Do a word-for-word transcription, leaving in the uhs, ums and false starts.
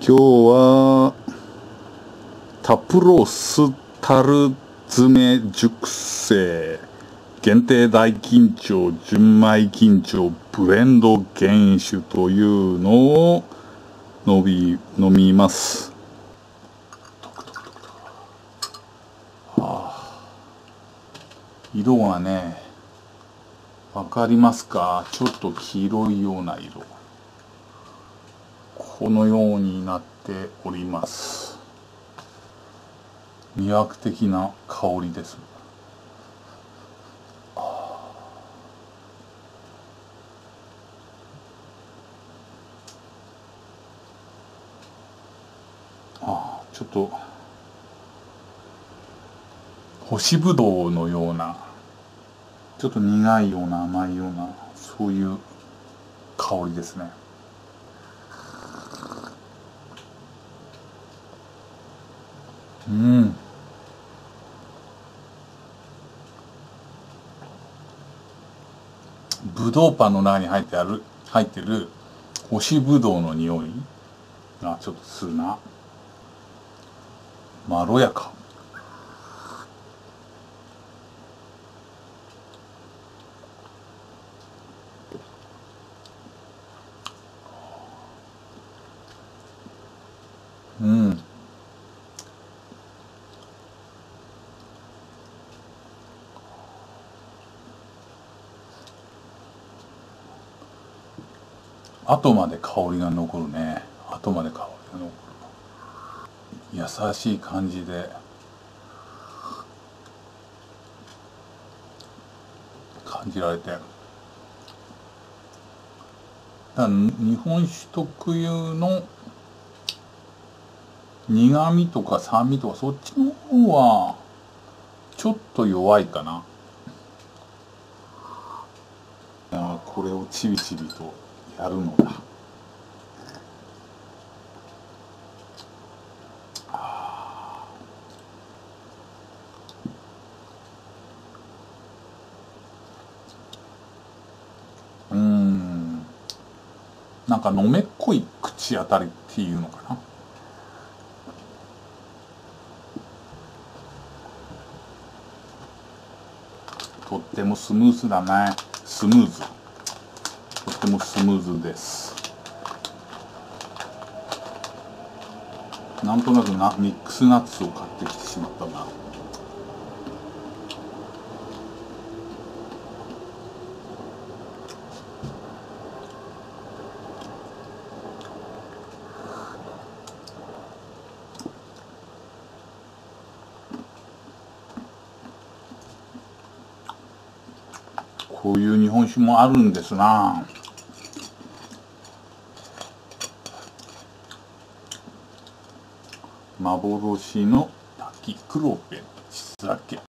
今日はタプロスタル詰め熟成限定大金蝶純米金蝶ブレンド原酒というのを飲み飲みます。色がね、わかりますか？ちょっと黄色いような色。このようになっております。魅惑的な香りです。ああ、ちょっと干しぶどうのような、ちょっと苦いような甘いような、そういう香りですね。うん。ぶどうパンの中に入ってある、入ってる干しぶどうの匂いがちょっとするな。まろやか。うん。後まで香りが残るね。後まで香りが残る。優しい感じで感じられて。だから日本酒特有の苦味とか酸味とかそっちの方はちょっと弱いかな。これをちびちびとやるのだ。うーん、なんかのめっこい口当たりっていうのかな。とってもスムーズだね。スムーズ。とってもスムーズです。なんとなくなミックスナッツを買ってきてしまったな。こういう日本酒もあるんですな。幻の滝黒ペン、地酒。